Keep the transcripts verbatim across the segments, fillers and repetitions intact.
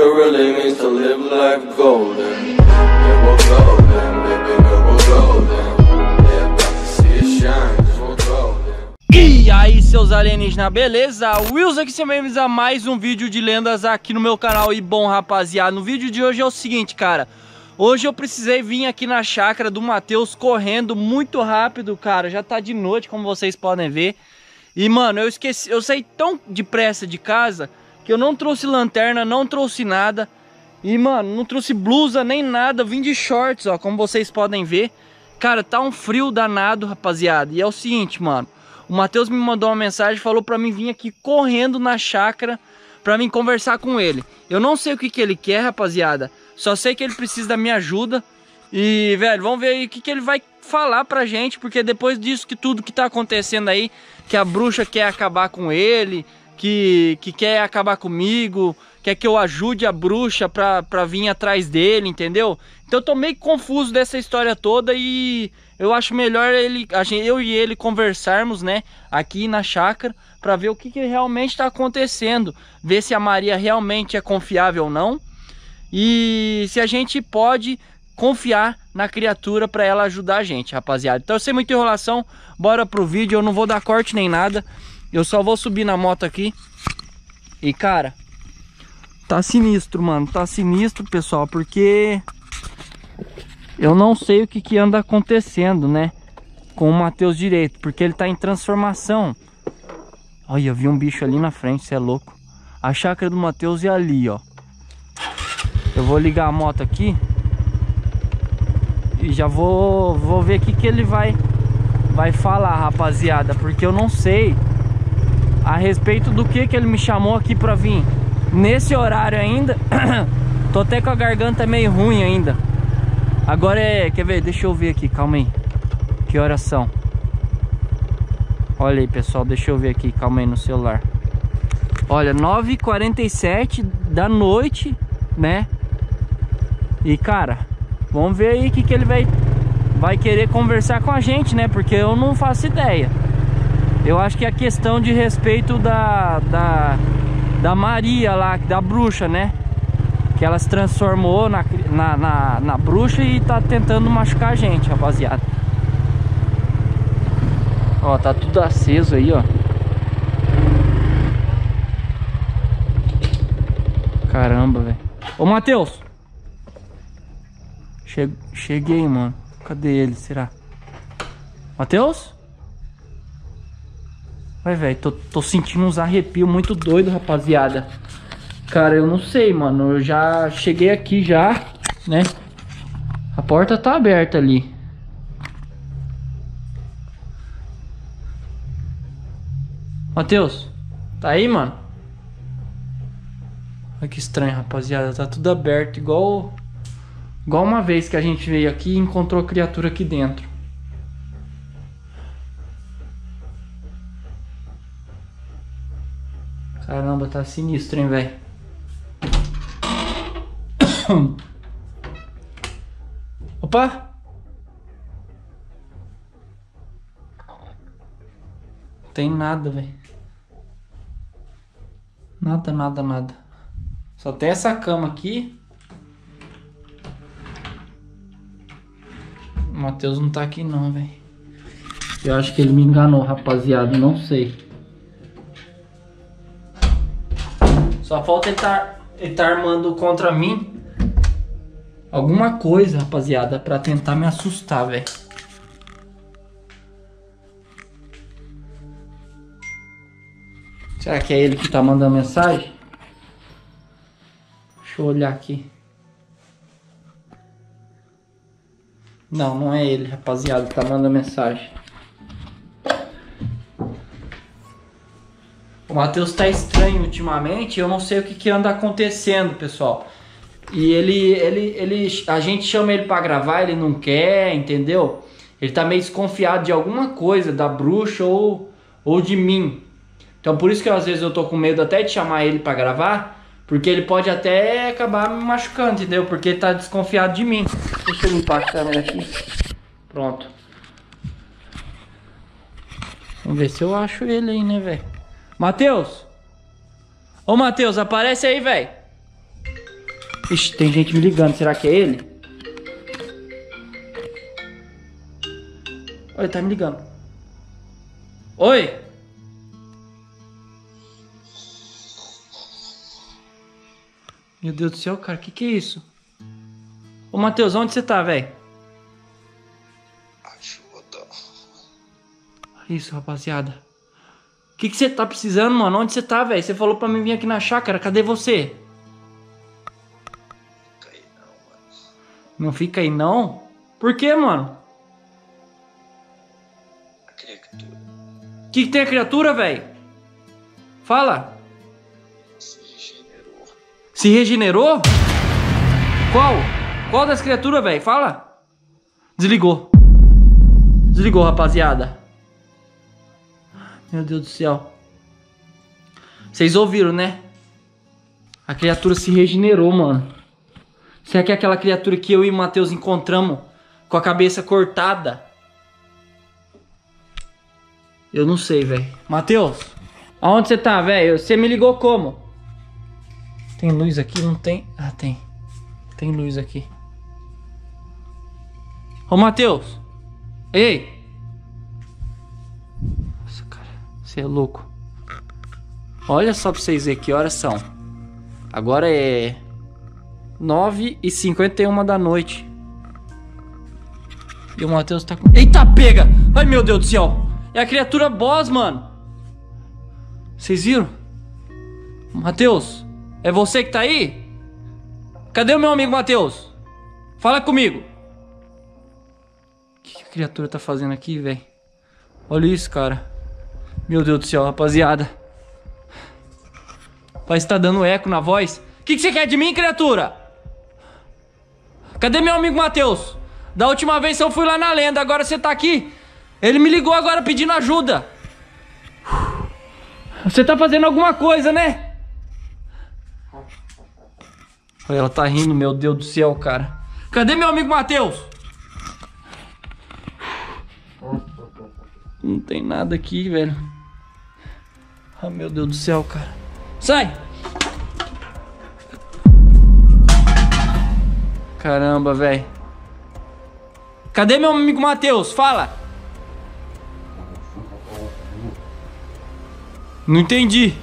it really means to live life golden. Yeah, we're golden, baby girl, we're golden. Yeah, about to see it shine, 'cause we're golden. E aí, seus alienígenas, beleza? Wilson aqui, bem-vindos a mais um vídeo de lendas aqui no meu canal. E bom, rapaziada, no vídeo de hoje é o seguinte, cara. Hoje eu precisei vir aqui na chácara do Matheus correndo muito rápido, cara. Já tá de noite, como vocês podem ver. E, mano, eu esqueci, eu saí tão depressa de casa que eu não trouxe lanterna, não trouxe nada. E, mano, não trouxe blusa nem nada. Vim de shorts, ó, como vocês podem ver. Cara, tá um frio danado, rapaziada. E é o seguinte, mano. O Matheus me mandou uma mensagem, falou pra mim vir aqui correndo na chácara pra mim conversar com ele. Eu não sei o que que ele quer, rapaziada. Só sei que ele precisa da minha ajuda. E, velho, vamos ver aí o que que ele vai falar pra gente. Porque depois disso, que tudo que tá acontecendo aí, que a bruxa quer acabar com ele, que, que quer acabar comigo, quer que eu ajude a bruxa pra, pra vir atrás dele, entendeu? Então eu tô meio confuso dessa história toda e eu acho melhor ele, eu e ele conversarmos, né, aqui na chácara, pra ver o que, que realmente tá acontecendo. Ver se a Maria realmente é confiável ou não. E se a gente pode confiar na criatura para ela ajudar a gente, rapaziada. Então, sem muita enrolação, bora pro vídeo. Eu não vou dar corte nem nada. Eu só vou subir na moto aqui. E, cara, tá sinistro, mano. Tá sinistro, pessoal, porque eu não sei o que que anda acontecendo, né, com o Matheus direito, porque ele tá em transformação. Olha, eu vi um bicho ali na frente, você é louco. A chácara do Matheus é ali, ó. Eu vou ligar a moto aqui e já vou, vou ver o que que ele vai, vai falar, rapaziada. Porque eu não sei a respeito do que que ele me chamou aqui pra vir nesse horário ainda. Tô até com a garganta meio ruim ainda. Agora é... Quer ver? Deixa eu ver aqui, calma aí. Que horas são? Olha aí, pessoal, deixa eu ver aqui, calma aí no celular. Olha, nove e quarenta e sete da noite, né? E, cara, vamos ver aí o que que ele vai, vai querer conversar com a gente, né? Porque eu não faço ideia. Eu acho que é questão de respeito da, da, da Maria lá, da bruxa, né? Que ela se transformou na, na, na, na bruxa e tá tentando machucar a gente, rapaziada. Ó, tá tudo aceso aí, ó. Caramba, velho. Ô, Matheus! Che cheguei, mano. Cadê ele, será? Matheus? Vai, velho, tô, tô sentindo uns arrepios muito doidos, rapaziada. Cara, eu não sei, mano. Eu já cheguei aqui já, né? A porta tá aberta ali. Matheus, tá aí, mano? Olha que estranho, rapaziada. Tá tudo aberto, igual... Igual uma vez que a gente veio aqui e encontrou criatura aqui dentro. Caramba, tá sinistro, hein, velho. Opa! Não tem nada, velho. Nada, nada, nada. Só tem essa cama aqui. O Matheus não tá aqui não, velho. Eu acho que ele me enganou, rapaziada. Não sei. Só falta ele tá, ele tá armando contra mim alguma coisa, rapaziada, pra tentar me assustar, velho. Será que é ele que tá mandando mensagem? Deixa eu olhar aqui. Não, não é ele, rapaziada, que tá mandando mensagem. O Matheus tá estranho ultimamente, eu não sei o que que anda acontecendo, pessoal. E ele, ele, ele, a gente chama ele pra gravar, ele não quer, entendeu? Ele tá meio desconfiado de alguma coisa, da bruxa ou, ou de mim. Então por isso que às vezes eu tô com medo até de chamar ele pra gravar, porque ele pode até acabar me machucando, entendeu? Porque ele tá desconfiado de mim. Deixa eu limpar a câmera aqui. Pronto. Vamos ver se eu acho ele aí, né, velho? Matheus! Ô, Matheus, aparece aí, velho. Ixi, tem gente me ligando. Será que é ele? Olha, ele tá me ligando. Oi? Meu Deus do céu, cara, que que é isso? Ô, Matheus, onde você tá, velho? Ajuda. Isso, rapaziada. O que que você tá precisando, mano? Onde você tá, velho? Você falou pra mim vir aqui na chácara. Cadê você? Fica aí não, mano. Não fica aí, não? Por quê, mano? A criatura O que que tem a criatura, velho? Fala. se regenerou. Se regenerou? Qual? Qual das criaturas, velho? Fala. Desligou. Desligou, rapaziada. Meu Deus do céu. Vocês ouviram, né? A criatura se regenerou, mano. Será que é aquela criatura que eu e o Matheus encontramos com a cabeça cortada? Eu não sei, velho. Matheus, aonde você tá, velho? Você me ligou como? Tem luz aqui? Não tem? Ah, tem. Tem luz aqui. Ô, Matheus. Ei. Nossa, cara. Você é louco. Olha só pra vocês verem que horas são. Agora é nove e cinquenta e uma da noite. E o Matheus tá com... Eita, pega! Ai, meu Deus do céu. É a criatura boss, mano. Vocês viram? Matheus, é você que tá aí? Cadê o meu amigo Matheus? Fala comigo. O que a criatura tá fazendo aqui, velho? Olha isso, cara. Meu Deus do céu, rapaziada. Parece que tá dando eco na voz. O que, que você quer de mim, criatura? Cadê meu amigo Matheus? Da última vez eu fui lá na lenda, agora você tá aqui. Ele me ligou agora pedindo ajuda. Você tá fazendo alguma coisa, né? Olha, ela tá rindo, meu Deus do céu, cara. Cadê meu amigo Matheus? Não tem nada aqui, velho. Ah, meu Deus do céu, cara. Sai! Caramba, velho. Cadê meu amigo Matheus? Fala! Não entendi.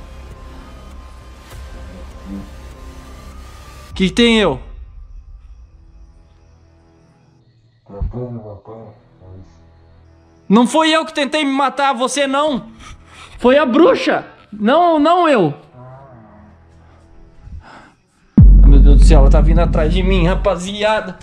O que, que tem eu? Não foi eu que tentei me matar, você não. Foi a bruxa. Não, não eu. Ah, meu Deus do céu, ela tá vindo atrás de mim, rapaziada.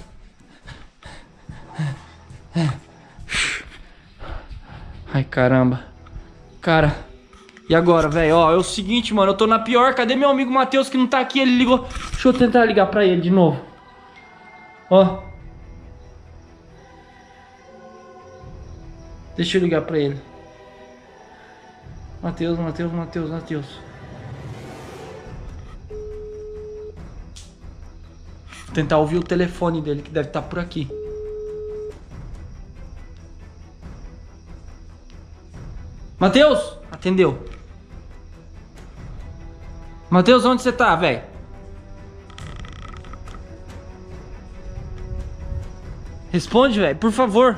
Ai, caramba. Cara, e agora, velho? Ó, é o seguinte, mano, eu tô na pior. Cadê meu amigo Matheus que não tá aqui? Ele ligou. Deixa eu tentar ligar pra ele de novo. Ó. Deixa eu ligar pra ele. Matheus, Matheus, Matheus, Matheus. Vou tentar ouvir o telefone dele, que deve estar por aqui. Matheus! Atendeu. Matheus, onde você tá, velho? Responde, velho, por favor.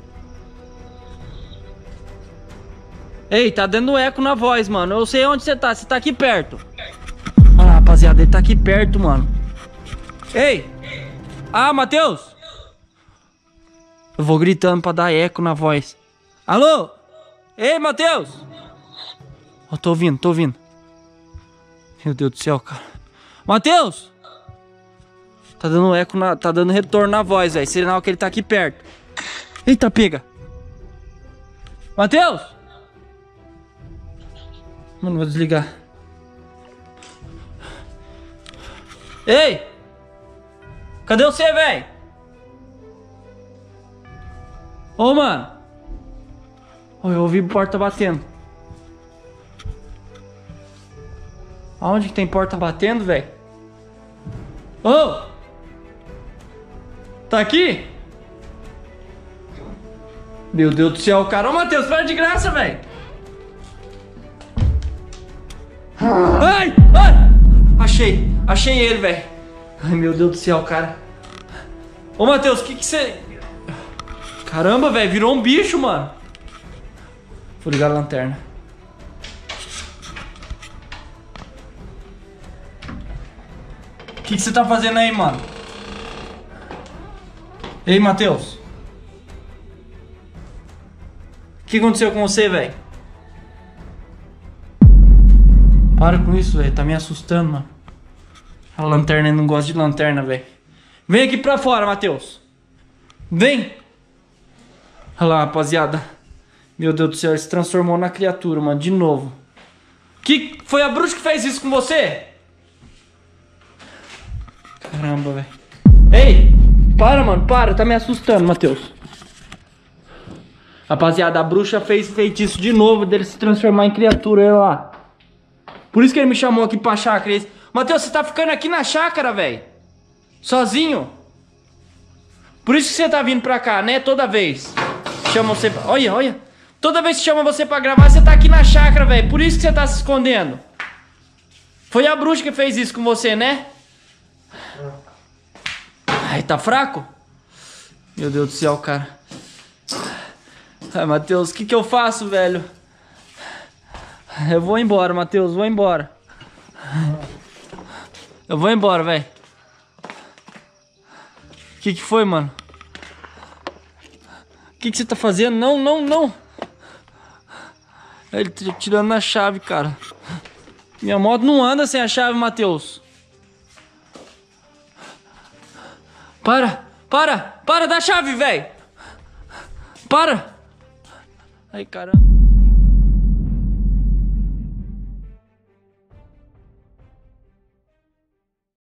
Ei, tá dando eco na voz, mano. Eu sei onde você tá, você tá aqui perto. Olha lá, rapaziada, ele tá aqui perto, mano. Ei! Ah, Matheus! Eu vou gritando pra dar eco na voz. Alô? Ei, Matheus! Eu tô ouvindo, tô ouvindo. Meu Deus do céu, cara. Matheus! Tá dando eco, na, tá dando retorno na voz, velho. Sinal que ele tá aqui perto. Eita, pega! Matheus! Mano, vou desligar. Ei! Cadê você, velho? Ô, mano! Oh, eu ouvi a porta batendo. Aonde que tem porta batendo, velho? Ô! Oh! Tá aqui? Meu Deus do céu, cara. Ô, Matheus, para de graça, velho. Ai! Ai! Achei! Achei ele, velho. Ai, meu Deus do céu, cara. Ô, Matheus, o que que você... Caramba, velho, virou um bicho, mano. Vou ligar a lanterna. O que que você tá fazendo aí, mano? Ei, Matheus. O que aconteceu com você, velho? Para com isso, velho. Tá me assustando, mano. A lanterna, eu não gosto de lanterna, velho. Vem aqui pra fora, Matheus. Vem. Olha lá, rapaziada. Meu Deus do céu, ele se transformou na criatura, mano. De novo. Que foi a bruxa que fez isso com você? Caramba, velho. Ei, para, mano, para. Tá me assustando, Matheus. Rapaziada, a bruxa fez feitiço de novo dele se transformar em criatura, olha lá. Por isso que ele me chamou aqui pra chácara. Matheus, você tá ficando aqui na chácara, velho? Sozinho? Por isso que você tá vindo pra cá, né? Toda vez. Chama você pra... Olha, olha. Toda vez que chama você pra gravar, você tá aqui na chácara, velho. Por isso que você tá se escondendo. Foi a bruxa que fez isso com você, né? Ai, tá fraco? Meu Deus do céu, cara. Ai, Matheus, o que que eu faço, velho? Eu vou embora, Matheus, vou embora. Eu vou embora, velho. O que que foi, mano? O que que você tá fazendo? Não, não, não. Ele tá tirando a chave, cara. Minha moto não anda sem a chave, Matheus. Para, para, para da chave, velho. Para. Ai, caramba.